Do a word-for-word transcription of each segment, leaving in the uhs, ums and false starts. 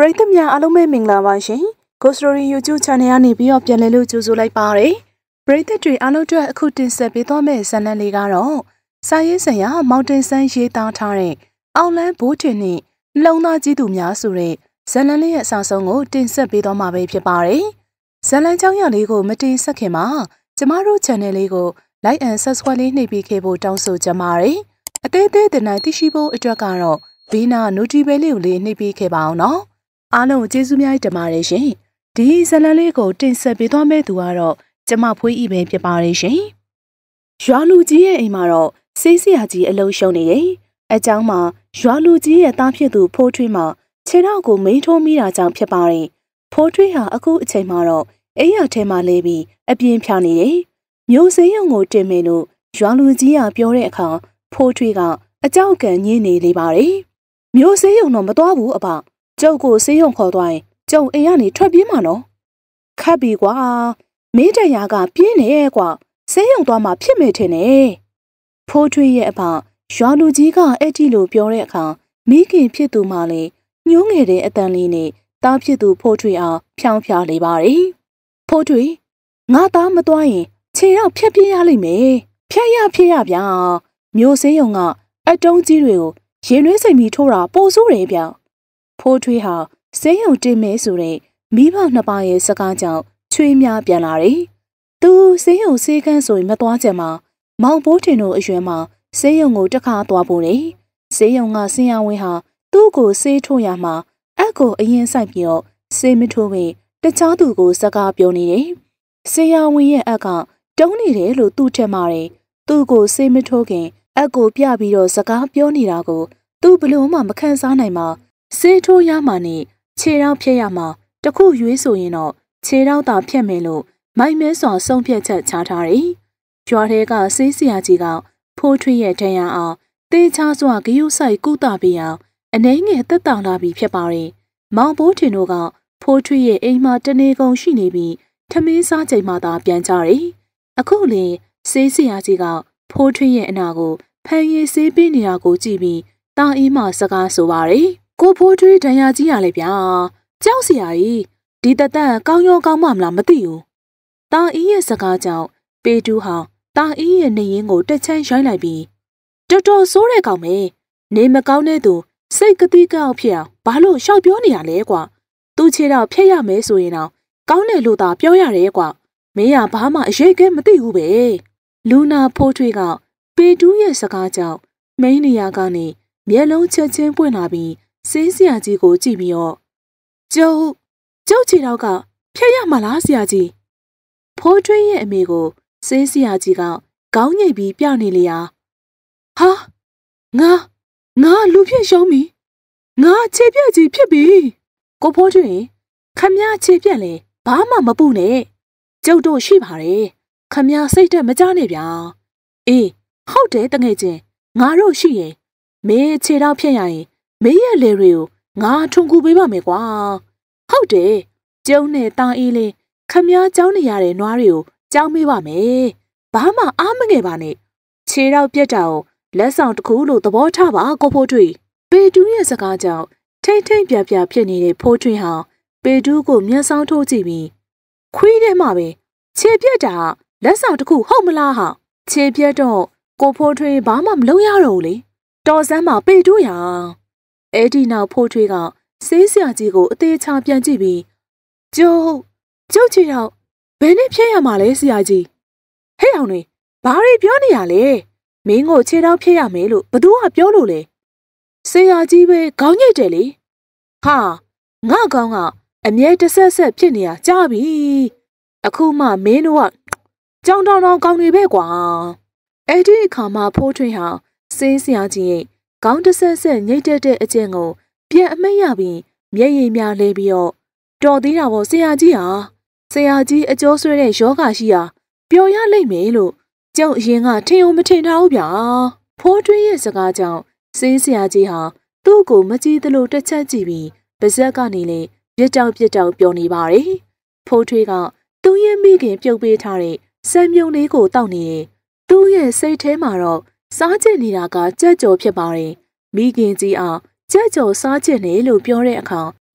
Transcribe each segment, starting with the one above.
ရိသတ်များအားလုံးပဲမင်္ဂလာပါရှင်။ Ghost Story YouTube Channel ကနေပြီးတော့ပြန်လည်လို့ကြိုဆိုလိုက်ပါရစေ။ပရိသတ်တွေအားလုံးအတွက်အခုတင်ဆက်ပေးသွားမယ့်ဇာတ်လမ်းလေးကတော့စာရေးဆရာမောင်တင်ဆန်းရေးသားထားတဲ့အောင်လန်းဘိုးထင်နဲ့လုံသားကြီးသူများဆိုတဲ့ဇာတ်လမ်းလေးရဲ့အစဆုံးကိုတင်ဆက်ပေးသွားမှာပဲဖြစ်ပါတယ်။ဇာတ်လမ်းကြောင်းရလေးကိုမတင်ဆက်ခင်မှာကျမတို့ channel လေးကို like and subscribe လေးနှိပ်ပြီးခဲ့ဖို့တောင်းဆိုချင်ပါတယ်။အသေးသေးတနိုင်သိရှိဖို့အတွက်ကတော့ဘေးနာ notification လေးကိုလေးနှိပ်ပြီးခဲ့ပါအောင်နော်။အားလုံးကျေးဇူးများတင်ပါတယ်ရှင်။ဒီဇာတ်လမ်းလေးကိုတင်ဆက်ပေးသွားမယ့်သူကတော့ကျမဖွေးဤပဲဖြစ်ပါတယ်ရှင်။ရွာလူကြီးရဲ့အိမ်မှာတော့ဆေးဆရာကြီးအလုံးရှုံနေတယ်။အကြောင်းမှာရွာလူကြီးရဲ့သားဖြစ်သူဖိုးထွေးမှာခြေထောက်ကိုမိန်ထိုးမိတာကြောင့်ဖြစ်ပါတယ်။ဖိုးထွေးဟာအခုအချိန်မှာတော့အိမ်ရထဲမှာလဲပြီးအပြင်းဖြာနေတယ်။မျိုးစိမ်းရုံကိုတင်မယ်လို့ရွာလူကြီးကပြောတဲ့အခါဖိုးထွေးကအကြောက်ကံညင်းနေလေပါတယ်။မျိုးစိမ်းရုံတော့မသွားဘူးအဖ။ကျုပ်ကိုဆေးရုံခေါ်သွားရင်ကျုံအိမ်ကနေထွက်ပြေးမှာနော်ခတ်ပြီကွာမင်းတရားကပြင်းနေကွာဆေးရုံသွားမှဖြစ်မယ်ထင်တယ်ဖိုးထွေးရဲ့အဖရွာလူကြီးကအဲ့ဒီလိုပြောတဲ့အခါမိခင်ဖြစ်သူမှလည်းညှိုးငယ်တဲ့အတန်လေးနဲ့တားဖြစ်သူဖိုးထွေးအောင်ဖြောင်းဖြားလေပါတယ်ဖိုးထွေးငါသားမသွားရင်ခြေတော့ဖြက်ပြရလိမ့်မယ်ဖြက်ရဖြက်ရဗျာမျိုးဆေးရုံကအတုံးကြီးတွေကိုရင်နှွေးစိမ်ပြီးထိုးတာပိုဆိုးတယ်ဗျဖိုးထွေးဟာဆေးရုံတင်မဲဆိုတဲ့မိဘနှစ်ပါးရဲ့စကားကြောင့်ချွေးများပြန်လာတယ်။သူဆေးရုံဆေးကန်းဆိုရင်မသွားကြမှာမောင်ဘိုးထင်တို့အရွယ်မှာဆေးရုံကိုတစ်ခါသွားဖို့တယ်။ဆေးရုံကဆင်းရဝင်းဟာသူ့ကိုဆေးထိုးရမှာအက်ကိုအရင်ဆိုင်ပြီးတော့ဆေးမထိုးခင်တခြားသူကိုစကားပြောနေတယ်။ဆေးရဝင်းရဲ့အက်ကတုံးနေတယ်လို့သူ့ထင်ပါတယ်။သူ့ကိုဆေးမထိုးခင်အက်ကိုပြပြီးတော့စကားပြောနေတာကိုသူဘလို့မှမခံစားနိုင်ပါဆေးထိုးရမှာနဲ့ခြေထောက်ဖြတ်ရမှာတခုရွေးဆိုရင်တော့ခြေထောက်သာဖြတ်မယ်လို့မိုက်မဲစွာဆုံးဖြတ်ချက်ချထားတယ်။ရွာထဲကဆေးဆရာကြီးကဖိုးထွေးရဲ့ဒဏ်ရာအောင်တေးချစွာဂယုဆိုင်ကုသပေးအောင်အနှဲငယ်သက်တောင်လာပြီးဖြစ်ပါတယ်။မောင်ဘိုးထင်တို့ကဖိုးထွေးရဲ့အိမ်မှာတနေကုန်ရှိနေပြီးထမင်းစားချိန်မှသာပြန်ကြတယ်။အခုလေဆေးဆရာကြီးကဖိုးထွေးရဲ့အနာကိုဖန်ရည်ဆေးပေးနေတာကိုကြည့်ပြီးတာအီးမှစကားဆိုပါတယ်။ကိုဖိုးထွေးဒဏ်ရာကြီးရလေဗျာကြောက်စရာကြီးဒီတသက်ကောင်းရောကောင်းမှမလားမသိဘူးတာအီးရဲ့စကားကြောင့်ပေတူးဟာတာအီးရဲ့နေရင်ကိုတက်ချမ်းရိုက်လိုက်ပြီးတော်တော်ဆိုးတဲ့ကောင်ပဲနေမကောင်းတဲ့သူစိတ်ကတိကောက်ဖြစ်အောင်ဘာလို့ရှောက်ပြောနေရလဲကွာသူ့ခြေတော့ဖျက်ရမယ်ဆိုရင်တော့ကောင်းတယ်လို့သာပြောရတယ်ကွာမင်းကဘာမှအရေးကဲမသိဘူးပဲလူနာဖိုးထွေးကပေတူးရဲ့စကားကြောင့်မိန်းနေရကနေမျက်လုံးချက်ချင်းပွင့်လာပြီးဆေးဆရာကြီးကိုကြည့်ပြီးတော့ကျုပ်ကျုပ်ခြေတော့ကဖျက်ရမှာလားဆရာကြီးဖိုးထွေးရဲ့အမေကိုဆေးဆရာကြီးကခေါင်းညိတ်ပြီးပြနေလေရာဟာငါငါလူဖြစ်ရှုံးပြီငါခြေပြက်ကြီးဖြစ်ပြီကိုဖိုးထွေးခမည်းခြေပြက်လေဘာမှမပူနဲ့ကျုပ်တို့ရှိပါတယ်ခမည်းစိတ်တက်မကြနဲ့ဗျာအေးဟုတ်တယ်တငယ်ချင်းငါတို့ရှိရင်မင်းခြေတော့ဖြစ်ရရင်မင်းရဲ့လေတွေကိုငါထုံကူပေးပါမယ်ကွာဟုတ်တယ်ကျုံနဲ့တာအေးလေးခမည်းကြောင်းနေရတဲ့နွားတွေကိုကြောင်းမေးပါမယ်ဘာမှအားမငယ်ပါနဲ့ခြေတော့ပြက်တာကိုလက်ဆောင်တစ်ခုလို့သဘောထားပါကိုဖိုးထွေးပေတူးရဲ့စကားကြောင့်ထိမ့်ထိမ့်ပြပြဖြစ်နေတဲ့ဖိုးထွေးဟာပေတူးကိုမျက်စောင်းထိုးကြည့်ပြီးခွေးထဲမှာပဲခြေပြက်တာလက်ဆောင်တစ်ခုဟုတ်မလားဟာခြေပြက်တော့ကိုဖိုးထွေးဘာမှမလုပ်ရတော့ဘူးလေတော်စမ်းမှာပေတူးရအဲ့ဒီနောက်ဖိုးထွေးကဆေးဆရာကြီးကိုအသေးချာပြန်ကြည့်ပြီးကျုပ်ကျုပ်ချီတော့ဘယ်နဲ့ဖြည့်ရမှာလဲဆရာကြီးဟဲ့အောင်နေဘာတွေပြောနေရလဲမင်းကိုခြေထောက်ဖြည့်ရမယ်လို့ဘသူကပြောလို့လဲဆရာကြီးပဲခေါင်းညိတ်တယ်လေဟာငါကောင်းကအမြဲတဆက်ဆက်ဖြစ်နေတာကြားပြီအခုမှမင်းတို့ကကြောင်တောင်တောင်ကောင်းနေပဲကွာအဲ့ဒီအခါမှာဖိုးထွေးဟာဆေးဆရာကြီးရဲ့ခေါင်းတဆက်ဆက်ညိတ်တက်တဲ့အကျင့်ကိုပြန်အမိတ်ရပြီးမျက်ရည်များလဲပြီးတော့တော်သေးတာပေါ့ဆရာကြီးဟာဆရာကြီးအကျော်ဆွဲတဲ့ယောဂရှိဟာပျော်ရလိမ့်မယ်လို့ကျုပ်အရင်ကထင်အောင်မထင်ထားဘူးဗျာဖိုးထွေးရဲ့စကားကြောင့်ဆေးဆရာကြီးဟာသူ့ကိုမကြည့်သလိုတစ်ချက်ကြည့်ပြီးပါဇက်ကနေလေပြစ်တောက်ပြစ်တောက်ပျော်နေပါတယ်ဖိုးထွေးကသူ့ရဲ့မိခင်ပြုတ်ပေးထားတဲ့စံမြုံလေးကိုတောက်နေတယ်သူ့ရဲ့စိတ်ထဲမှာတော့စားကျင်နေတာကကြက်ကြော်ဖြစ်ပါတယ်မိခင်ကြီးအောင်ကြက်ကြော်စားကျင်တယ်လို့ပြောတဲ့အခါ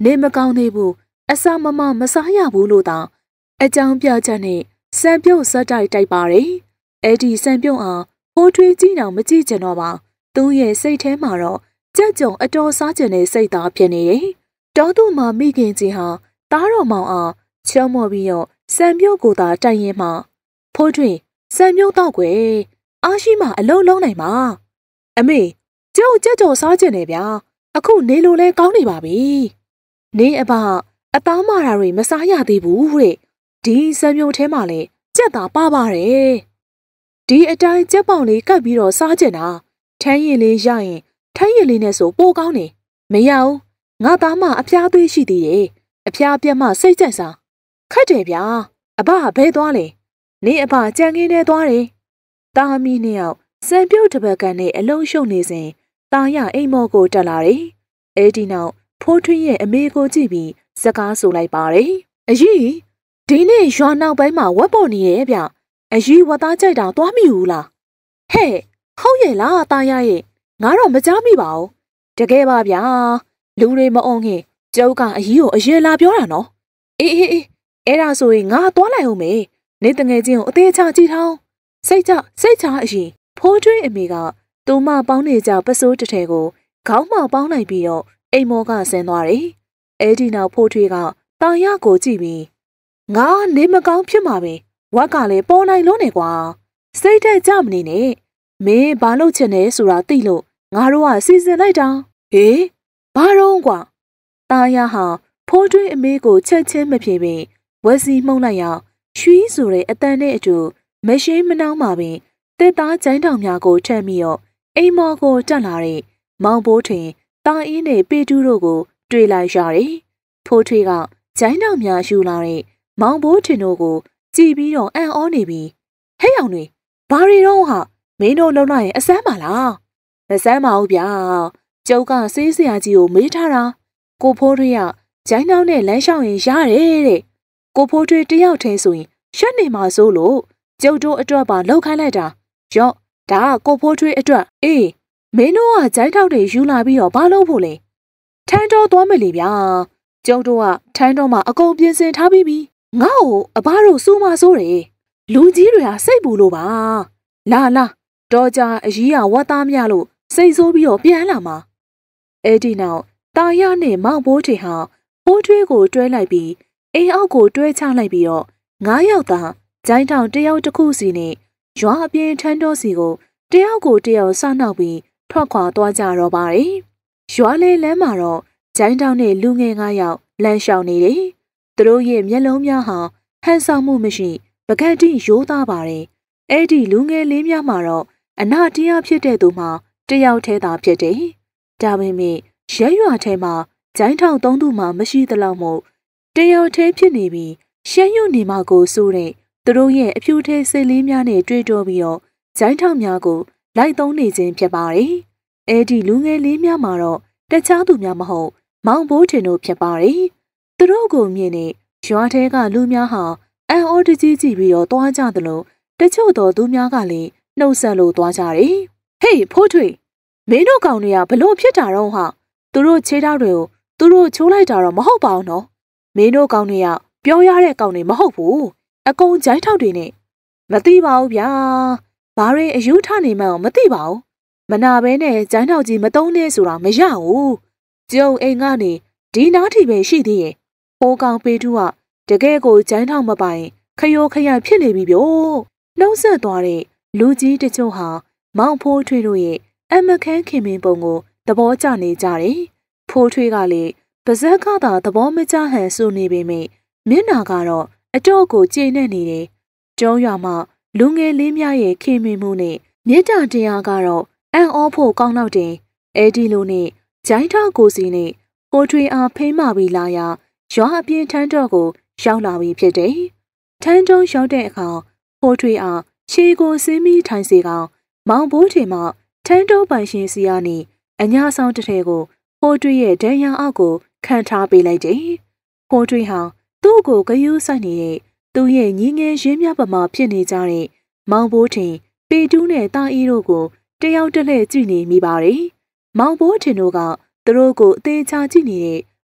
နေမကောင်းသေးဘူးအစာမမမစားရဘူးလို့တောင်အကြောင်းပြချက်နဲ့စံပြုတ်ဇက်တိုက်တိုက်ပါတယ်အဲ့ဒီစံပြုတ်အောင်ဖိုးထွေးကြီးတော်မကြည့်ကြတော့ပါသူ့ရဲ့စိတ်ထဲမှာတော့ကြက်ကြုံအတော်စားကျင်တဲ့စိတ်သားဖြစ်နေတယ်တောသူမှာမိခင်ကြီးဟာတားတော်မောင်အောင်ချုံမော်ပြီးတော့စံပြုတ်ကိုသာတိုင်ရင်မှဖိုးထွေးစံပြုတ်တော့ကွယ်အားရှိမှအလုံးလုံးနိုင်ပါအမေကျုပ်ကြက်ကြုံစားကျင်နေဗျာအခုနေလို့လဲကောင်းနေပါပြီနေအဘအသားမာတာတွေမစားရသေးဘူးတဲ့ဒီစံပြုတ်ထဲမှာလဲကြက်သားပါပါတယ်ဒီအတိုင်းကြက်ပေါင်လေးကပ်ပြီးတော့စားကျင်တာထမ်းရည်လေးရရင်ထမ်းရည်လေးနဲ့ဆိုပိုကောင်းနေမရဘူးငါသားမအဖျားသွေးရှိသေးတယ်အဖျားပြတ်မှစိတ်ကြက်စားခက်တယ်ဗျာအဘဘဲသွားလေနေအဘကြံခင်းထဲသွားတယ်တာမီနှစ်ယောက်စံပြုတ်တစ်ပတ်ကန်နဲ့အလုံးရှုံနေစဉ်တာရအိမ်မော်ကိုတက်လာတယ်အဲ့ဒီနောက်ဖိုးထွင်းရဲ့အမေကိုကြည့်ပြီးစကားဆိုလိုက်ပါတယ်အကြီးဒီနေ့ရွာနောက်ပိုင်းမှာဝက်ပေါ်နေရဲ့ဗျအကြီးဝတ်သားကြိုက်တာသွားမိဘူးလားဟဲ့ဟုတ်ရဲ့လားတာရရဲ့ငါတော့မကြားမိပါဘူးတကယ်ပါဗျာလူတွေမအောင်ခင်ကျုပ်ကအကြီးကိုအရင်လာပြောတာနော်အေးအေးအေးအဲ့ဒါဆိုရင်ငါသွားလိုက်အောင်မေနေတငယ်ချင်းကိုအသေးချကြည့်ထောင်းစိတ်ချစိတ်ချအရင်ဖိုးထွေးအမေကသူမပေါင်းနေကြပစိုးတစ်ထည်ကိုခေါင်းမောက်ပေါင်းလိုက်ပြီးတော့အိမ်မောကဆင်းသွားတယ်အဲ့ဒီနောက်ဖိုးထွေးကတာရကိုကြည့်ပြီးငါနေမကောင်းဖြစ်မှာပဲဝက်ကလည်းပေါ်နိုင်လို့နေကွာစိတ်ထက်ကြမနေနဲ့မင်းဘာလို့ချင်လဲဆိုတာသိလို့ငါတို့ကစီစဉ်လိုက်တာဟေးဘာတော့ကွာတာရဟာဖိုးထွေးအမေကိုချက်ချင်းမပြေပင်ဝက်စီမှုန့်လိုက်အောင်ရွှီးဆိုတဲ့အတန်နဲ့အတူမရှိမနှောင်းပါပင်တစ်သားကျိုင်းတောင်များကိုထက်ပြီးတော့အိမ်မော်ကိုတက်လာတဲ့မောင်ဘိုးထင်တာအင်းနဲ့ပေတူးတို့ကိုတွေ့လိုက်ရတယ်ဖိုးထွေးကကျိုင်းတောင်များယူလာတဲ့မောင်ဘိုးထင်တို့ကိုကြည်ပြီးတော့အံ့ဩနေပြီးဟဲ့အောင်တွေဘာတွေတော့ဟာမင်းတို့လုံလိုက်ရင်အစမ်းပါလားမစမ်းပါဘူးဗျာကျုပ်ကစေးစရာကြီးကိုမေးထားတာကိုဖိုးထွေးကဂျိုင်းတောင်နဲ့လမ်းလျှောက်ရင်ရတယ်တဲ့ကိုဖိုးထွေးတယောက်ထဲဆိုရင်ရှက်နေမှာစိုးလို့ကျုပ်တို့အတွက်ပါလောက်ခိုင်းလိုက်တာရော့ဒါကကိုဖိုးထွေးအတွက်အေးမင်းတို့ကဂျိုင်းထောက်တွေယူလာပြီးတော့ဘာလုပ်ဖို့လဲထန်းတော်သွားမယ်လေဗျာကျုပ်တို့ကထန်းတော်မှာအကုန်ပြင်ဆင်ထားပြီးပြီငါ့ကိုအဘတို့စူးမဆိုးတယ်လူကြီးတွေကစိတ်ပူလို့ပါလာလာတော့ကြအကြီးကဝတ်သားမရလို့စိတ်ဆိုးပြီးတော့ပြန်လာမှာအဲ့ဒီနောက်တာရနဲ့မောင်ဘိုးထေဟာဖိုးထွေးကိုတွဲလိုက်ပြီးအိမ်အောက်ကိုတွဲချလိုက်ပြီးတော့ငါးယောက်သာဂျိုင်းထောင်တယောက်တစ်ခုစီနဲ့ရွာအပြင်ထန်းတော်စီကိုတယောက်ကိုတယောက်စနှောက်ပြီးထွက်ခွာသွားကြတော့ပါတယ်ရွာလေလမ်းမှာတော့ဂျိုင်းထောင်နဲ့လူငယ်ငါးယောက်လမ်းလျှောက်နေတယ်သူတို့ရဲ့မျက်လုံးများဟာဟန်ဆောင်မှုမရှိပကတ်တိရိုးသားပါတယ်အဲ့ဒီလူငယ်လေးများမှာတော့အနာတရားဖြစ်တဲ့သူမှတယောက်ထဲသာဖြစ်တယ်ဒါပေမဲ့ရဲရွာထဲမှာဂျိုင်းထောင်သုံးသူမှမရှိသလောက်မို့တယောက်ထဲဖြစ်နေပြီးရှမ်းရွနေမှာကိုစိုးတဲ့သူတို့ရဲ့အဖြူထဲစိတ်လေးများနဲ့တွေ့တော့ပြီးတော့ဂျိုင်းထောင်များကိုလိုက်သုံးနေခြင်းဖြစ်ပါတယ်အဲ့ဒီလူငယ်လေးများမှာတော့တခြားသူများမဟုတ်မောင်ဘိုးထင်တို့ဖြစ်ပါတယ်သူတို့ကိုမြင်နေရွာထဲကလူများဟာအံ့ဩတကြီးကြည့်ပြီးတော့သွားကြသလိုတချို့သောသူများကလည်းနှုတ်ဆက်လို့သွားကြတယ်ဟေးဖိုးထွေမင်းတို့ကောင်တွေကဘလို့ဖြစ်တာတော့ဟာသူတို့ခြေထောက်တွေကိုသူတို့ချိုးလိုက်တာတော့မဟုတ်ပါဘူးနော်မင်းတို့ကောင်တွေကပြောရတဲ့ကောင်တွေမဟုတ်ဘူးအကုန်ဂျိုင်းထောက်တွေနဲ့မသိပါဘူးဗျာဘာတွေအယူထနေမှန်းမသိပါဘူးမနာဘဲနဲ့ဂျိုင်းထောက်ကြီးမတုံးနဲ့ဆိုတာမရဘူးကျုံအိမ်ကနေဒီနားထီပဲရှိသေးရဲ့ဟိုကောင်ပေတူးကတကယ်ကိုဂျိုင်းထောက်မပိုင်ခရိုခရဖြစ်နေပြီဗျို့နှုံးဆက်သွားတဲ့လူကြီးတချို့ဟာမောင်ဖိုးထွေးတို့ရဲ့အမခန်းခင်မင်းပုံကိုသဘောကျနေကြတယ်ဖိုးထွေးကလည်းပါဇက်ကသာသဘောမကျဟန်ဆိုနေပေမဲ့မျက်နာကတော့အတော့ကိုကျေနပ်နေတယ်ကျုံးရွာမှာလူငယ်လေးများရဲ့ခင်မင်မှုနဲ့မြေတားတရားကတော့အံ့ဩဖို့ကောင်းတော့တယ်အဲ့ဒီလိုနဲ့ဂျိုင်းထောက်ကိုစီနဲ့ဖိုးထွေးအားဖိမ့်မပြီးလာရာရွာအပြင်ထန်းတော်ကိုရောက်လာပြီဖြစ်တယ်ထန်းတော်ရောက်တဲ့အခါဖိုးထွေးအားခြေကိုစင်းပြီးထိုင်စေကောင်မောင်ဘိုးထင်မှထန်းတော်ပိုင်ရှင်စီကနေအညာဆောင်တစ်ထည်ကိုဖိုးထွေးရဲ့ဒဏ်ရာအောက်ကိုခံထားပေးလိုက်တယ်ဖိုးထွေးဟာသူ့ကိုဂယုဆိုင်နေတဲ့သူ့ရဲ့ညီငယ်ရင်းမြပမာဖြစ်နေကြတဲ့မောင်ဘိုးထင်ပေတူးနဲ့တာအီတို့ကိုတယောက်တလှည့်ကြည့်နေမိပါတယ်မောင်ဘိုးထင်တို့ကသူတို့ကိုအသေးချာကြည့်နေတဲ့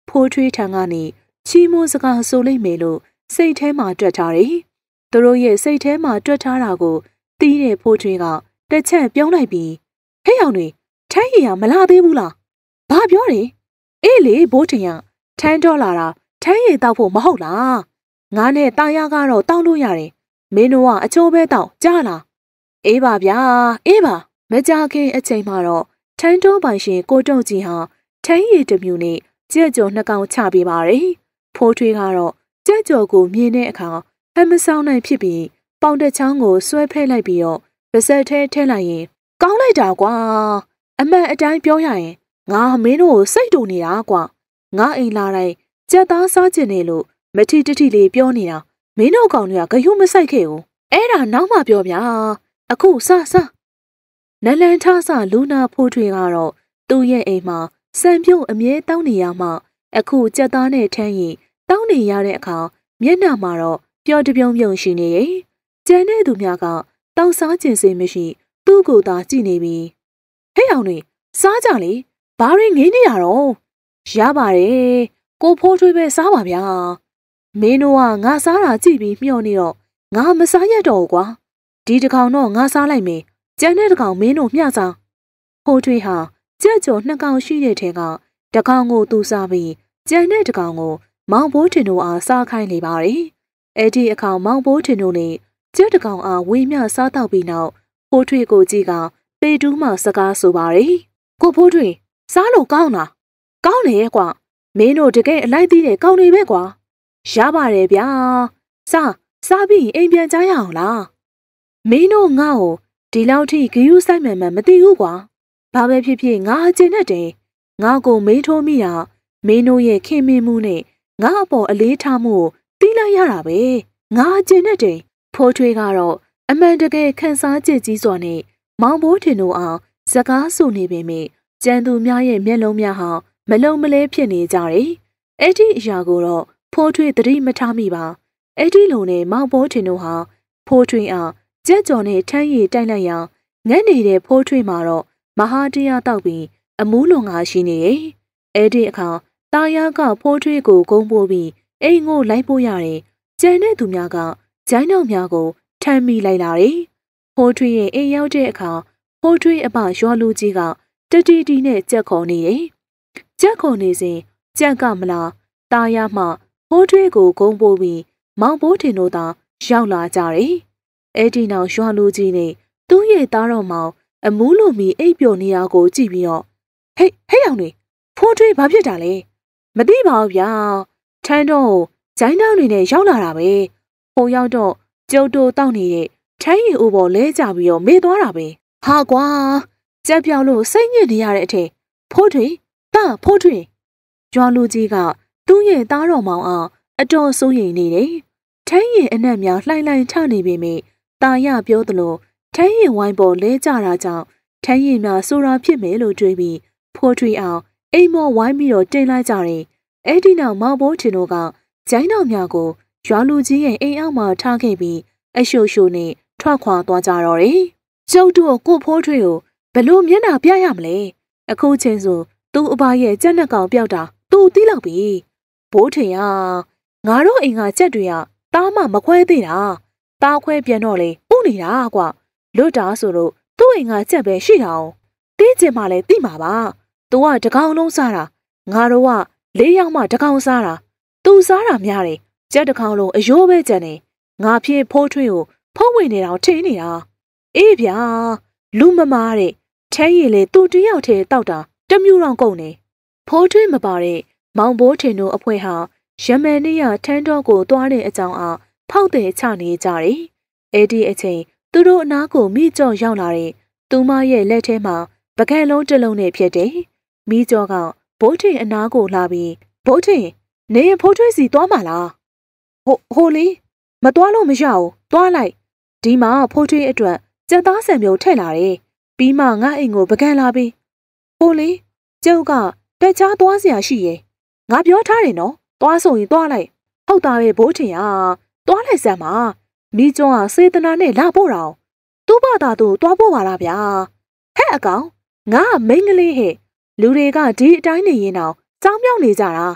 ဖိုးထွေးထံကနေချီးမွမ်းစကားဆိုလိမ့်မယ်လို့စိတ်ထဲမှာတွက်ထားတယ်။သူတို့ရဲ့စိတ်ထဲမှာတွက်ထားတာကိုတီးတဲ့ဖိုးထွေးကတစ်ချက်ပြုံးလိုက်ပြီးဟဲ့အောင်တွေထမ်းရည်ကမလာသေးဘူးလား။ဘာပြောတယ်။အေးလေဘိုးထင်ရထမ်းတော့လာတာထမ်းရည်တောက်ဖို့မဟုတ်လား။ငါနဲ့တာယာကတော့တောက်လို့ရတယ်။မင်းတို့ကအချိုးပဲတောက်ကြားလား။အေးပါဗျာအေးပါမကြခင်အချိန်မှာတော့ထမ်းတော်ပိုင်ရှင်ကိုတုံကြီးဟာထမ်းရည်တစ်မျိုးနဲ့ကြက်ကြော်နှစ်ကောင်ချပေးပါတယ်။ဖိုးထွေးကတော့ကြက်ကြော်ကိုမြင်တဲ့အခါဟမ်မဆောင်နိုင်ဖြစ်ပြီးပေါင်တစ်ချောင်းကိုဆွဲဖဲလိုက်ပြီးတော့ပါဇက်ထဲထည့်လိုက်ရင်ကောင်းလိုက်တာကွာအမှန်အတိုင်းပြောရရင်ငါမင်းတို့ကိုစိတ်တူနေတာကွာငါအိမ်လာတိုင်းကြက်သားစားကျင်နေလို့မထီတထီလေးပြောနေတာမင်းတို့ကောင်တွေကဂယုမဆိုင်ခဲ့ဘူးအဲ့ဒါနောက်မှပြောဗျာအခုစစနလန်ထဆလူနာဖိုးထွေကတော့သူ့ရဲ့အိမ်မှာစံပြုတ်အမြဲတောင်းနေရမှအခုကြက်သားနဲ့ထမ်းရင်တောင်းနေရတဲ့အခါမျက်နှာမှာတော့ပျော်တပြုံးပြုံးရှိနေရဲ့ကျန်တဲ့သူများကတောက်စားကျင်စေမရှိသူ့ကိုယ်သာကြည့်နေပြီဟဲ့အောင်တွေစားကြလေဘာရင်းငင်းနေရတော့ရပါတယ်ကိုဖိုးထွေးပဲစားပါဗျာမင်းတို့ကငါစားတာကြည့်ပြီးမျှော်နေတော့ငါမစားရတော့ဘူးကွာဒီတစ်ကောင်တော့ငါစားလိုက်မယ်ကျန်တဲ့တစ်ကောင်မင်းတို့မျှစားဖိုးထွေးဟာကြက်ကြော်နှစ်ကောင်ရှိတဲ့ထဲကတစ်ကောင်ကိုသူစားပြီးကျန်တဲ့တစ်ကောင်ကိုမောင်ဘိုးတင်တို့အားစားခိုင်းနေပါတယ်အဲ့ဒီအခါမောင်ဘိုးတင်တို့နဲ့ကျက်တစ်ကောင်အားဝေမျှစားတော့ပြီးနောက်ဖိုးထွေးကိုကြည့်ကပေတူးမှစကားဆိုပါတယ်ကိုဖိုးထွေးစားလို့ကောင်းလားကောင်းတယ်ကွာမင်းတို့တကယ်အလိုက်သေးတယ်ကောင်းနေပဲကွာရပါတယ်ဗျာစားစားပြီးအိမ်ပြန်ကြရအောင်လားမင်းတို့ငါ့ကိုဒီလောက်ထိဂယူးဆိုင်မှန်မှန်မသိဘူးကွာဘာပဲဖြစ်ဖြစ်ငါအကျဉ်နဲ့တယ်ငါကိုမေးထိုးမိတာမင်းတို့ရဲ့ခင်မင်းမှုနဲ့ငါအပေါ်အလေးထားမှုကိုတီးလိုက်ရတာပဲငါအကျဉ်နဲ့တယ်ဖိုးထွေးကတော့အမှန်တကယ်ခန်းစားကြည့်ကြီးစွာနဲ့မောင်ဘိုးထင်တို့အောင်စကားဆိုနေပေမဲ့ကျန်သူများရဲ့မျက်လုံးများဟာမလုံမလဲဖြစ်နေကြတယ်အဲ့ဒီအရာကိုတော့ဖိုးထွေးသတိမထားမိပါအဲ့ဒီလိုနဲ့မောင်ဘိုးထင်တို့ဟာဖိုးထွေးအောင်ကြက်ကြော်နဲ့ထမ်းရည်တိုက်လိုက်ရန်ငတ်နေတဲ့ဖိုးထွေးမှာတော့မဟာတရားတောက်ပြီးအမူးလွန်ငါရှိနေရဲ့အဲ့ဒီအခါတာယာကဖိုးထွေးကိုဂုံးပိုးပြီးအိမ်ကိုလိုက်ပို့ရတယ်ကျန်တဲ့သူများကဂျိုင်းတော်များကိုထမ်းမိလိုက်လာတယ်ဖိုးထွေးရဲ့အိမ်ရောက်တဲ့အခါဖိုးထွေးအပရွာလူကြီးကတတီတီနဲ့ကြက်ခေါ်နေတယ်ကြက်ခေါ်နေစဉ်ကြက်ကမလားတာယာမှဖိုးထွေးကိုဂုံးပိုးပြီးမောင်ဘိုးထင်တို့သာရောက်လာကြတယ်အဲ့ဒီနောက်ရွာလူကြီးနဲ့သူ့ရဲ့သားတော်မောင်အမူးလိုမီအိပ်ပျော်နေတာကိုကြည့်ပြီးတော့ဟေးဟေးအောင်နေဖိုးထွေးဘာဖြစ်တာလဲမသိပါဘူးဗျာထန်းတော့ဂျိုင်းတောင်းနေနဲ့ရောက်လာတာပဲဟိုရောက်တော့ကျုပ်တို့တောက်နေတဲ့ထန်းရည်အိုးပေါ်လဲကြပြီးတော့မေ့သွားတာပဲဟာကွာကြက်ပြောက်လို့စိတ်ညစ်နေရတဲ့အထက်ဖိုးထွေးတာဖိုးထွေးရွာလူကြီးကသူ့ရဲ့သားတော်မောင်အောင်အတော်စိုးရိမ်နေတယ်ထန်းရည်အနက်များလှိုင်လှိုင်ချနေပေမဲ့တာရပြောသလိုထန်းရည်ဝိုင်းပေါ်လဲကြတာကြောင့်ထန်းရည်များဆိုးရာဖြစ်မယ်လို့တွေးပြီးဖိုးထွေးအောင်အိမ်မော်ဝိုင်းပြီးတော့တင်လိုက်ကြတယ်အဲ့ဒီနောက်မောင်ဘိုးချင်တို့ကဂျိုင်းတော်များကိုရွာလူကြီးရဲ့အိမ်အောက်မှာထားခဲ့ပြီးအရှို့ရှို့နဲ့ထွက်ခွာသွားကြတော့တယ်ကျုပ်တို့ကိုဖိုးထွေးကိုဘလို့မျက်နှာပြရမလဲအခုချင်းဆိုသူ့အဘရဲ့ကြက်နှက်ကောင်ပြောက်တာသူ့သိလောက်ပြီဘိုးထင်ရငါတို့အိမ်ကကြက်တွေကတားမှမခွဲသေးတာတားခွဲပြန်တော့လေဥနေတာကွာလွတ်တာဆိုလို့သူ့အိမ်ကကြက်ပဲရှိတာအောင်တီးချင်မှလည်းတိမှာပါသူကတကောင်လုံးစားတာငါတို့ကလေးယောက်မှတကောင်စားတာသူစားတာများတယ်ကြက်တကောင်လုံးအယိုးပဲကြံနေငါဖြစ်ဖိုးထွေးကိုဖုံးဝင်နေတော့ထင်းနေတာအေးဗျာလူမမားတဲ့ထဲရည်လေသူတယောက်ထဲတောက်တာတမျိုးတော့ကုန်နေဖိုးထွေးမပါတဲ့မောင်ဘိုးထင်တို့အဖွဲဟာရမန်နေ့ရထန်းတော်ကိုသွားတဲ့အကြောင်းအားဖောက်တဲ့ချနေကြတယ်အဲ့ဒီအချိန်သူတို့အနားကိုမိကြော်ရောက်လာတဲ့သူမရဲ့လက်ထဲမှာပကံလုံးတစ်လုံးနဲ့ဖြစ်တယ်မိကြော်ကဘိုးထင်အနားကိုလာပြီးဘိုးထင်နေရင်ဖိုးထွေးစီသွားမှာလားဟိုဟိုလေမသွားလို့မရဘူးသွားလိုက်ဒီမှာဖိုးထွေးအတွက်ကြက်သားဆံမျိုးထည့်လာတယ်ပြီးမှငါအိမ်ကိုပကံလာပြီးဟိုလေကျုပ်ကတက်ချားသွားစရာရှိရဲ့ငါပြောထားတယ်နော်သွားဆိုရင်သွားလိုက်ဟုတ်တာပဲဘိုးထင်ရသွားလိုက်စမ်းပါမိကျောင်းကစေတနာနဲ့လာပို့တော့သူ့ဘာသာသူသွားပို့ပါလားဗျာဟဲ့အကောင်ငါမိန်းကလေးဟဲ့လူတွေကဒီအတိုင်းနေရင်တော့ကြောင်းပြောင်းနေကြတာ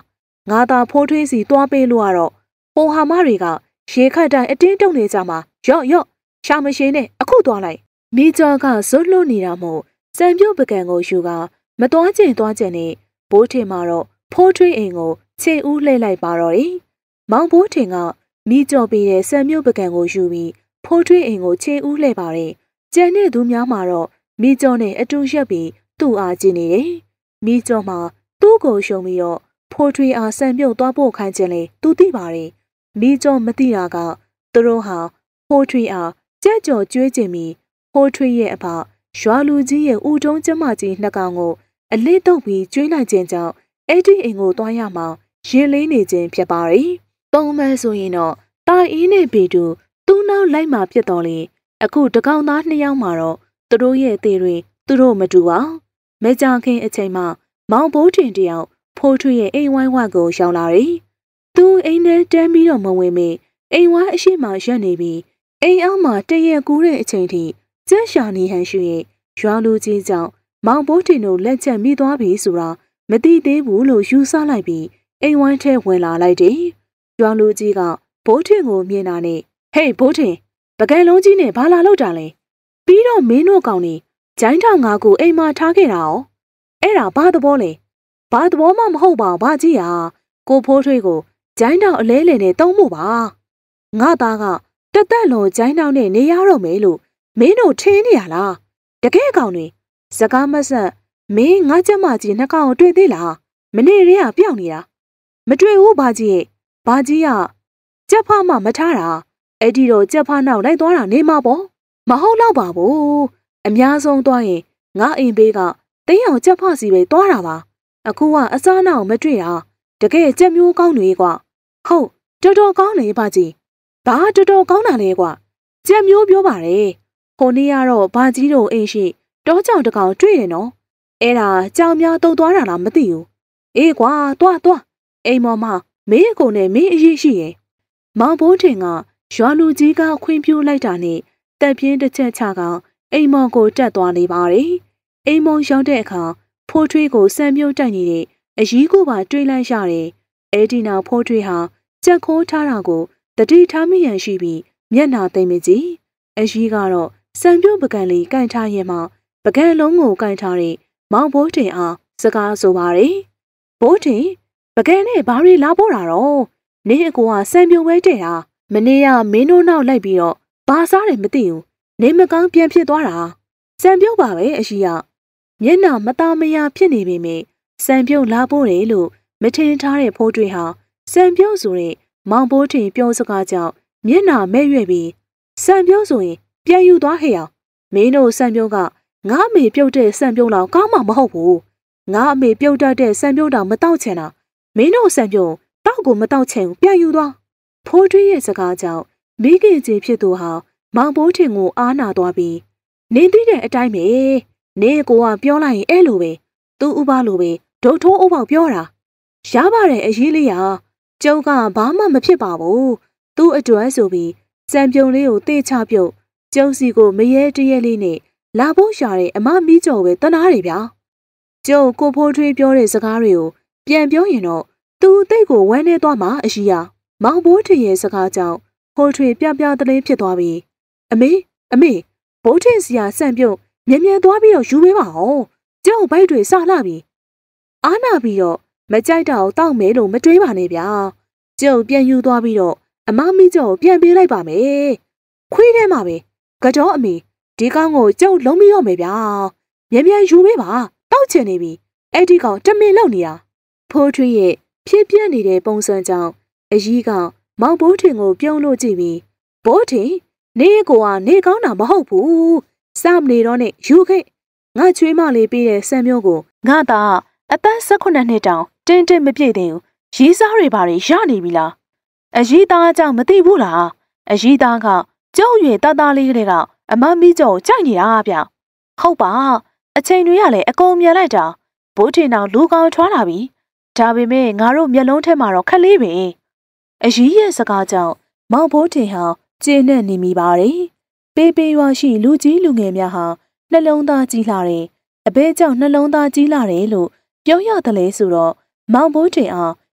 ငါသာဖိုးထွေးစီသွားပေးလို့ကတော့ဟိုဟာမတွေကရေခတ်တိုင်းအတင်းတုံနေကြမှာရော့ရော့ရှာမရှိနဲ့အခုသွားလိုက်မိကျော်ကဇွတ်လွတ်နေတာမို့စံပြုတ်ပကံကိုယူကမသွားကျင်သွားကျင်နဲ့ဘိုးထင်မှာတော့ဖိုးထွေးအိမ်ကိုခြေဦးလှည့်လိုက်ပါတော့တယ်မောင်ဘိုးထင်ကမိကျော်ပေးတဲ့စံပြုတ်ပကံကိုယူပြီးဖိုးထွေးအိမ်ကိုခြေဦးလှည့်ပါတယ်ကျန်တဲ့သူများမှာတော့မိကျော်နဲ့အတူရက်ပြီးသူ့အားကြည့်နေတယ်မိကျော်မှာသူ့ကိုရှုံပြီးတော့ဖိုးထွေးအားစံပြုတ်သွားဖို့ခိုင်းခြင်းလေသူသိပါတယ်မိကျော်မသိတာကသူတို့ဟာဖိုးထွေးအားကြက်ကြော်ကျွေးခြင်းပြီးဖိုးထွေးရဲ့အဖရွာလူကြီးရဲ့ဦးတုံးကျမကြီးနှစ်ကောင်ကိုအလစ်တုပ်ပြီးကျွေးလိုက်ခြင်းကြောင့်အဲ့ဒီအိမ်ကိုသွားရမှရင်လေးနေခြင်းဖြစ်ပါတယ်ပုံမှန်ဆိုရင်တော့တာအင်းနဲ့ပေတူသူ့နောက်လိုက်မှဖြစ်တော်လေအခုတကောင်သားနှစ်ယောက်မှာတော့သူတို့ရဲ့အသေးတွေသူတို့မတူပါမကြခင်အချိန်မှမောင်ဘိုးတင်တယောက်ဖိုးထွေးရဲ့အိမ်ဝိုင်းဝကိုရောက်လာတယ်သူအိမ်ထဲတန်းပြီးတော့မဝင်မေအိမ်ဝိုင်းအရှိမှရက်နေပြီးအိမ်အောက်မှာတရက်ကူးတဲ့အချိန်ထိကျက်ရှာနေဟန်ရှိရဲ့ရွာလူကြီးကြောင့်မောင်ဘိုးတင်တို့လက်ချက်မိသွားပြီဆိုတာမသိသေးဘူးလို့ယူဆလိုက်ပြီးအိမ်ဝိုင်းထဲဝင်လာလိုက်တယ်ရွာလူကြီးကဘိုးတင်ကိုမြင်တာနဲ့ဟေးဘိုးတင်ပကံလုံးကြီးနဲ့ဘာလာလောက်တာလဲပြီးတော့မင်းတို့ကောင်နေဂျိုင်းထောင်ငါကိုအိမ်မှာထားခဲ့တာ哦အဲ့ဒါဘာသဘောလဲဘာသဘောမှမဟုတ်ပါဘာကြီးဟာကိုဖိုးထွေးကိုဂျိုင်းထောင်အလဲလဲနဲ့တုံးမှုပါငါသားကတသက်လုံးဂျိုင်းထောင်နဲ့နေရတော့မယ်လို့မင်းတို့ထင်းနေရလားတကယ်ကောင်တွေစကားမဆက်မင်းငါကျမကြီးနှစ်ကောင်တွေ့သေးလားမနေ့တည်းကပျောက်နေတာမတွေ့ဘူးဘာကြီးရဲ့ဘာကြီးကကြက်ဖမှမထားတာအဲ့ဒီတော့ကြက်ဖနောက်လိုက်သွားတာနေမှာပေါ့မဟုတ်တော့ပါဘူးအများဆုံးသွားရင်ငါအိမ်ဘေးကတင်းအောင်ကြက်ဖစီပဲသွားတာပါအခုကအစားနောက်မတွေ့တာတကယ်ကြက်မျိုးကောင်းတွေကွာဟုတ်တော်တော်ကောင်းနေပါကြီးဘာတော်တော်ကောင်းတာလဲကွာကြက်မျိုးပြောပါတယ်ဟိုနေ့ကတော့ဘာကြီးတို့အိမ်ရှိတောကြောင်တကောင်တွေ့တယ်နော်အဲ့ဒါကြောင်များတုံသွားတာလားမသိဘူးအေးကွာသွားသွားအိမ်မော်မမင်းအကိုနဲ့မင်းအရေးရှိရဲ့မောင်ဘိုးထင်ကရွာလူကြီးကခွင့်ပြုလိုက်တာနဲ့တက်ပြင်းတစ်ချက်ချကအိမ်မော်ကိုတက်သွားနေပါတယ်အိမ်မော်ရောက်တဲ့အခါဖိုးထွေးကိုစံမြုပ်တိုက်နေတဲ့အရီးကိုပါတွေးလိုက်ရတယ်အဲ့ဒီနောက်ဖိုးထွေးဟာကြက်ခိုးထားတာကိုတတိထားမိရန်ရှိပြီးမျက်နှာသိမ့်မကြည့်အရီးကတော့စံပြုတ်ပကံလေးကန်ထားရင်မှပကံလုံးကိုကန်ထားတဲ့မောင်ဘိုးတင်အားစကားဆိုပါတယ်ဘိုးတင်ပကံနဲ့ဘာတွေလာပို့တာတော့နေအကူကစံပြုတ်ပဲတဲ့တာမနေ့ကမင်းတို့နောက်လိုက်ပြီးတော့ဘာစားတယ်မသိဘူးနေမကောင်းပြန်ဖြစ်သွားတာစံပြုတ်ပါပဲအရှိရမျက်နှာမသားမယားဖြစ်နေပေမယ့်စံပြုတ်လာပို့တယ်လို့မထင်ထားတဲ့ဖိုးထွေးဟာစံပြုတ်ဆိုတဲ့မောင်ဘိုးတင်ပြောစကားကြောင့်မျက်နှာမဲ့ရွက်ပြီးစံပြုတ်ဆိုရင်ပြန်ယူသွားဟဲ့အောင်မင်းတို့စံပြုတ်ကငါအမေပြုတ်တဲ့စံပြုတ်လောက်ကောင်းမှမဟုတ်ဘူးငါအမေပြုတ်တတ်တဲ့စံပြုတ်တောင်မတောက်ချင်တာမင်းတို့စံပြုတ်တောက်ကိုမတောက်ချင်ဘူးပြန်ယူသွားဖိုးထွေးရဲ့စကားကြောင့်မိခင်ကြီးဖြစ်သူဟာမောင်ဘိုးထင်ကိုအားနာသွားပြီးနေသိတဲ့အတိုင်းပဲနေကိုကပြောလိုက်ရင်အဲ့လိုပဲသူ့ဥပလိုပဲဒုတ်ထိုးဥပေါက်ပြောတာရပါတယ်အရေးလေးဟာကျုပ်ကဘာမှမဖြစ်ပါဘူးသူ့အတွက်ဆိုပြီးစံပြုံလေးကိုတေးချပြုတ်ကျုပ်စီကိုမရဲတရဲလေးနဲ့လာဖို့ရှာတဲ့အမမီးကြော်ပဲတနာတယ်ဗျာကျုပ်ကိုဖိုးထွေးပြောတဲ့စကားတွေကိုပြန်ပြောရင်တော့သူ့တိတ်ကိုဝမ်းနေသွားမှာအရှိရမောင်ဘိုးထင်ရဲ့စကားကြောင့်ဖိုးထွေးပြပြတလေးဖြစ်သွားပြီအမေအမေဘိုးထင်စီယာစံပြုတ်မြ မြန်မြန်သွားပြီးတော့ယူပေးပါအောင်ကျုပ်ဘိုက်တွေစလာပြီအားနာပြီးတော့မကြိုက်တော့တောက်မဲလို့မတွေးပါနဲ့ဗျာကျုပ်ပြန်ယူသွားပြီးတော့အမမီကျုပ်ပြန်ပေးလိုက်ပါမယ်ခွေးထဲမှာပဲကြောအမေဒီကောင်ကိုကျုပ်လုံးပြီးတော့မယ်ဗျာမြန်မြန်ယူပေးပါတောက်ချင်နေပြီအဲ့ဒီကောင်တမင်လောက်နေတာဖိုးထွေးရဲ့ဖြစ်ပြနေတဲ့ပုံစံကြောင့်အကြီးကမောင်ဘိုးထင်ကိုပြုံးလို့ကြည့်ပြီးဘိုးထင်နေကိုကနေကောင်းတာမဟုတ်ဘူးစမနေတော့နဲ့ယူခဲ့ငါချွေးမလေးပေးတဲ့ဆံမျိုးကိုငါသာအသက်၁၈နှစ်တောင်တင်းတင်းမပြည့်သေးဘူးရီးစားတွေဘာတွေရနေပြီလားအကြီးသားကြောင့်မသိဘူးလားအကြီးသားကကျုပ်ရွယ်တသားလေးကလေးကအမမီးကျုံကြိုက်နေတာဗျဟုတ်ပါအချိန်တွေကလည်းအကုန်မြန်လိုက်တာဘိုးထင်တော်လူကောင်ထွားလာပြီဒါပေမဲ့ငါတို့မျက်လုံးထဲမှာတော့ခက်လေးပဲအကြီးရဲ့စကားကြောင့်မောင်ဘိုးထင်ဟာကျေနပ်နေမိပါတယ်ပေးပေးရွာရှိလူကြီးလူငယ်များဟာနှလုံးသားကြီးလာတယ်အဘဲကြောင့်နှလုံးသားကြီးလာတယ်လို့ပြောရတယ်လေဆိုတော့မောင်ဘိုးထင်အား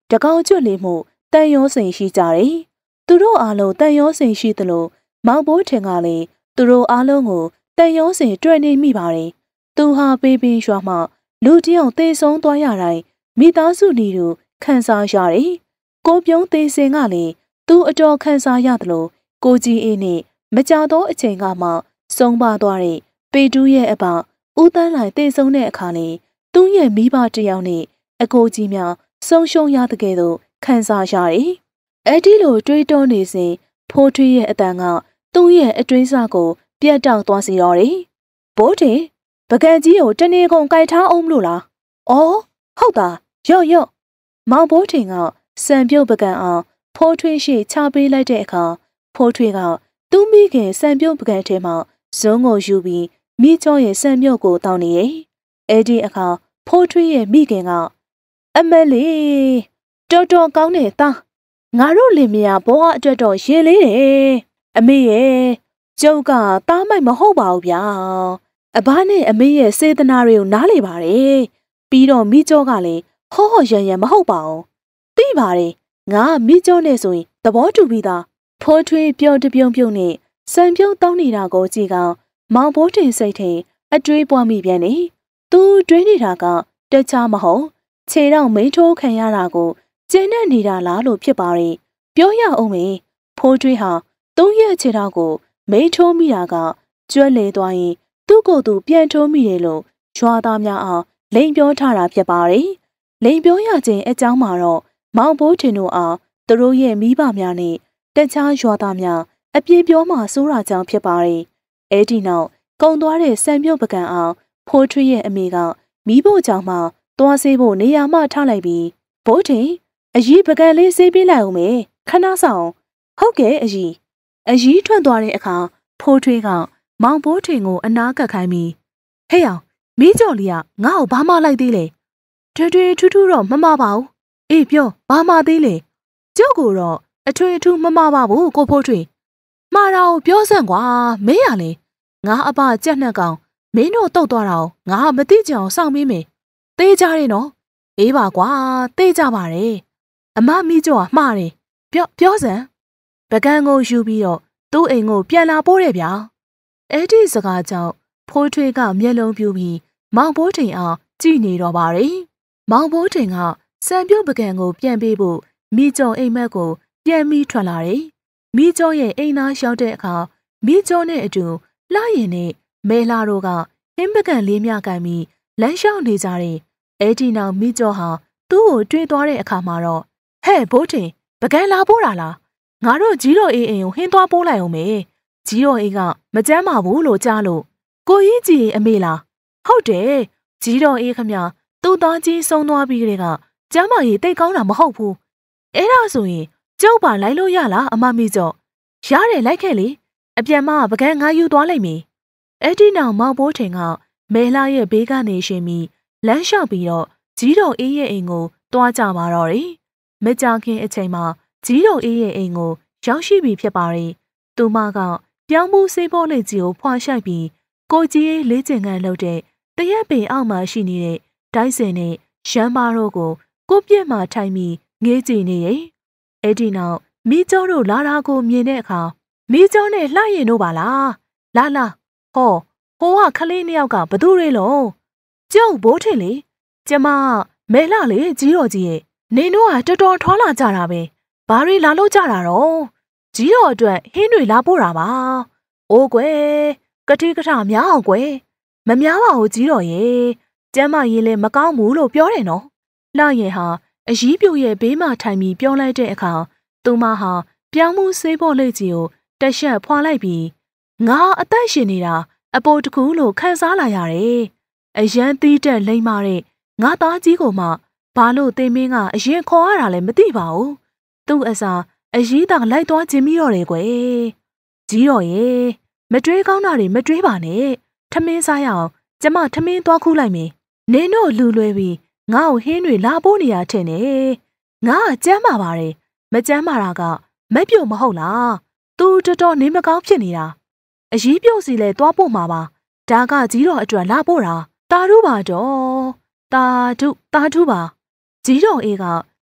တကောင်ကျွတ်လေမှုတန်ရောစိန်ရှိကြတယ်သူတို့အားလုံးတန်ရောစိန်ရှိသလိုမောင်ဘိုးထင်ကလည်းသူတို့အားလုံးကိုတန်ရောစိန်တွေ့နေမိပါတယ်သူဟာပေးပြီးရွာမှလူတယောက်သေဆုံးသွားရတိုင်းမိသားစုနေသူခံစားရတယ်ကိုပြုံးသေးစင်ကလည်းသူအတော်ခံစားရသလိုကိုကြီးအေးနဲ့မကြသောအချိန်ကမှဆုံးပါသွားတဲ့ပေတူးရဲ့အပဦးတန်းလိုက်သေဆုံးတဲ့အခါလေသူ့ရဲ့မိဘတယောက်နဲ့အကိုကြီးများဆုံးရှုံးရတဲ့ကဲ့သို့ခံစားရတယ်။အဲ့ဒီလိုတွေးတောနေစဉ်ဖိုးထွေးရဲ့အတန်ကသူ့ရဲ့အတွင်းစားကိုပြတ်တောက်သွားစေတော့တယ်။ဘိုးတင်ပကံကြီးကိုတနေကုန်ကြိုက်ထားအောင်မလို့လား။အော်ဟုတ်တာရော့ရော့မောင်ဘိုးတင်ကစံပြုတ်ပကံအောင်ဖိုးထွေးရှိချပေးလိုက်တဲ့အခါဖိုးထွေးကသူ့မိခင်စံပြုတ်ပကံထဲမှာဇုံးကိုယူပြီးမိကျော်ရဲ့စံမြုပ်ကိုတောင်းနေရဲ့အဲ့ဒီအခါဖိုးထွေးရဲ့မိခင်ကအမလေးတော်တော်ကောင်းတဲ့သားငါတို့လင်မယားဘောအအတွက်တော့ရင်လေးတယ်အမေရဲ့ကျုပ်ကသားမိုက်မဟုတ်ပါဘူးဗျာအဘနဲ့အမေရဲ့စေတနာတွေကိုနားလေပါတယ်ပြီးတော့မိကျော်ကလည်းဟောဟောရန်ရန်မဟုတ်ပါဘူးသိပါတယ်ငါမိကျော်နဲ့ဆိုရင်သဘောတူပြီးသားဖိုးထွေးပြောတပြုံပြုံနဲ့စံပြုံးတောင်းနေတာကိုကြည့်ကောင်မောင်ဘိုးတင်စိတ်ထဲအတွေးပွားမိပြန်နေသူတွေးနေတာကတခြားမဟုတ်ခြေတော့မိန်ထိုးခံရတာကိုကျင်းနေနေတာလားလို့ဖြစ်ပါရဲ့ပြောရအောင်မေဖိုးထွေးဟာသူ့ရဲ့ခြေထောက်ကိုမိန်ထိုးမိတာကကျွတ်လေသွားရင်သူ့ကိုယ်သူပြန်ထိုးမိတယ်လို့ရွာသားများအောင်လိန်ပြောထားတာဖြစ်ပါရဲ့လိန်ပြောရခြင်းအကြောင်းမှာတော့မောင်ဘိုးတင်တို့အားသူတို့ရဲ့မိဘများနဲ့တခြားရွာသားများအပြေပြောမှစိုးတာကြောင့်ဖြစ်ပါရဲ့အဲ့ဒီနောက်ကုံသွားတဲ့စံမြုပ်ပကံအောင်ဖိုးထွေးရဲ့အမေကမီးဖို့ကြောင့်မှသွားဆေးဖို့နေရာမှထားလိုက်ပြီးဘိုးတင်အကြီးပကံလေးဆေးပေးလိုက်အောင်မေခဏဆောင်ဟုတ်ကဲ့အကြီးအကြီးထွက်သွားတဲ့အခါဖိုးထွေးကမောင်ဘိုးတင်ကိုအနားကပ်ခိုင်းပြီးဟဲ့အောင်မီးကြော်လေးကငါ့ကိုဘာမှလိုက်သေးလဲထွေထွေထူးထူးတော့မမပါဘူးအေးပြောဘာမှသေးလဲကျုပ်ကတော့အထွေအထူးမမပါဘူးကိုဖိုးထွေးမှားတော့ပြောစမ်းကွာမင်းရလေငါအပကြက်နှက်ကောင်မင်းတို့တုတ်သွားတာငါမသိကြအောင်စောင့်မင်းမေသေးကြတယ်နော်အေးပါကွာသေးကြပါတယ်အမမိကျော်ကမှားတယ်ပြောပြောစမ်းပကံကိုယူပြီးတော့သူ့အိမ်ကိုပြန်လာပို့တယ်ဗျာအဲ့ဒီစကားကြောင့်ဖိုးထွေးကမျက်လုံးပြူပြီးမောင်ဘိုးထိန်အောင်ကြည်နေတော့ပါတယ်မောင်ဘိုးထိန်ကစံပြုတ်ပကံကိုပြန်ပေးဖို့မိကျော်အိမ်မက်ကိုပြန်ပြီးထွက်လာတယ်မိကျော်ရဲ့အိမ်သားရောက်တဲ့အခါမိကျော်နဲ့အတူလှရင်နဲ့မဲလာတို့ကဟင်းပကံလေးမြကန်ပြီးလမ်းလျှောက်နေကြတယ်အဲ့ဒီနောက်မိကျော်ဟာသူ့ကိုတွေးသွားတဲ့အခါမှာတော့ဟဲ့ဘိုးတင်ပကံလာပို့တာလားငါတို့ကြီးတော်အေးအိမ်ကိုဟင်းသွားပို့လိုက်အောင်မေကြီးတော်အေးကမကြမ်းပါဘူးလို့ကြားလို့ကိုကြီးကြီးအမေလားဟုတ်တယ်ကြီးတော်အေးခမသူ့သားကြီးဆုံးသွားပြီးကလေးကကျမ်းမာရေးတိတ်ကောင်းတာမဟုတ်ဘူးအဲ့ဒါဆိုရင်ကျုပ်ပါလိုက်လို့ရလားအမမိကျော်ရတယ်လိုက်ခဲ့လေအပြန်မပကံငါယူသွားလိုက်မေအဲ့ဒီနောက်မောင်ဘိုးထင်ကမဲလာရဲ့ဘေးကနေရှင်ပြီးလမ်းလျှောက်ပြီးတော့ကြီးတော်အေးရဲ့အိမ်ကိုတွားကြပါတော့တယ်မကြခင်အချိန်မှာကြီးတော်အေးရဲ့အိမ်ကိုရောက်ရှိပြီဖြစ်ပါတယ်သူမကပြောင်းမှုစေးပေါ်လေးကြီးကိုဖွာရှိုက်ပြီးကိုကြီးအေးလေးကျင်ကန်လုပ်တဲ့တရက်ပင်အောက်မှာရှိနေတဲ့ဒိုက်စင်နဲ့ရှမ်းပါတို့ကိုကိုပြက်မှထိုင်ပြီးငေးကြည့်နေတယ်အဲ့ဒီနောက်မိကျော်တို့လာတာကိုမြင်တဲ့အခါမိကျော်နဲ့လှရင်တို့ပါလားလာလာဟောဟိုကခလေးနှစ်ယောက်ကဘသူတွေလုံးကျုပ်ဘိုးထင်လေကျမမဲလှလေကြီးတော်ကြီးရဲ့နင်တို့ကတော်တော်ထွားလာကြတာပဲဘာတွေလာလို့ကြတာတော့ကြီးတော်အတွက်ဟင်းတွေလာပို့တာပါအိုးကွယ်ကတိကထများအောင်ကွယ်မများပါဘူးကြီးတော်ရဲ့ကျမ်းမရင်လည်းမကောင်းဘူးလို့ပြောတယ်နော်လှရင်ဟာအကြီးပြိုရဲ့ဘေးမှာထိုင်ပြီးပြောလိုက်တဲ့အခါသူမဟာပြောင်းမှုဆေးပေါ်လေးကြီးကိုတက်ရှက်ဖွာလိုက်ပြီးငါအသက်ရှင်နေတာအပေါ်တကူလို့ခံစားလာရတယ်အရန်သီးတက်လိမ့်မာတဲ့ငါသားကြီးကိုမှဘာလို့သင်မင်းကအရင်ခေါ်ရတာလဲမသိပါဘူးသူ့အစားအရေးတောင်လိုက်သွားခြင်းပြီးတော့တယ်ကွယ်ကြီးတော်ရဲ့မတွေးကောင်းတာတွေမတွေးပါနဲ့ထမင်းစားရအောင်ကျမထမင်းသွားခူးလိုက်မယ်နင်တို့လူလွဲပြီးငါ့ကိုဟင်းတွေလာပိုးနေရထင်တယ်ငါကကြမ်းပါပါတယ်မကြမ်းပါတာကမက်ပြုတ်မဟုတ်လားသူတော်တော်နေမကောင်းဖြစ်နေတာအရေးပြုတ်စီလဲသွားပို့မှာပါဒါကကြီးတော်အတွက်လာပို့တာတာထုပါတော့တာထုတာထုပါကြီးတော်အေးက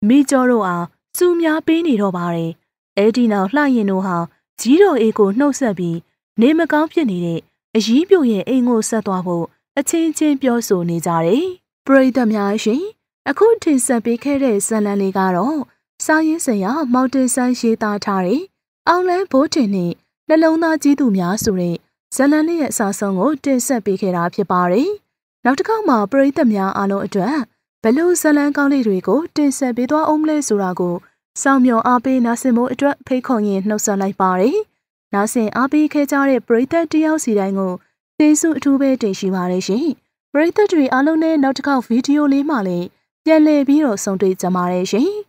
မိကျော်တို့အားစူများပေးနေတော့ပါတယ်။အဲဒီနောက်လှရင်တို့ဟာကြီးတော်အေးကိုနှုတ်ဆက်ပြီးနေမကောင်းဖြစ်နေတဲ့အရီးပြိုရဲ့အိမ်ကိုဆက်သွားဖို့အချင်းချင်းပြောဆိုနေကြတယ်။ပရိသတ်များရှင်အခုတင်ဆက်ပေးခဲ့တဲ့ဇာတ်လမ်းလေးကတော့စာရေးဆရာမောင်တင်ဆန်းရေးသားထားတဲ့အောင်လန်းဘိုးတင်နဲ့နှလုံးသားကြီးသူများဆိုတဲ့ဇာတ်လမ်းလေးရဲ့အစာဆုံးကိုတင်ဆက်ပေးခဲ့တာဖြစ်ပါတယ်။နောက်တစ်ခေါက်မှာပရိသတ်များအားလုံးအတွက်ဘလို့ဇာတ်လမ်းကောင်းလေးတွေကိုတင်ဆက်ပေးသွားအောင်လဲဆိုတာကိုစောင့်မျှော်အားပေးနားဆင်ဖို့အတွက်ဖိတ်ခေါ်ရင်းနှုတ်ဆက်လိုက်ပါတယ်။နားဆင်အားပေးခဲ့ကြတဲ့ပရိသတ်တယောက်စီတိုင်းကိုကျေးဇူးအထူးပဲတင်ရှိပါတယ်ရှင်။ပရိသတ်တွေအားလုံးနဲ့နောက်တစ်ခေါက်ဗီဒီယိုလေးမှလည်းပြန်လည်ပြီးတော့ဆုံတွေ့ကြပါရစေရှင်။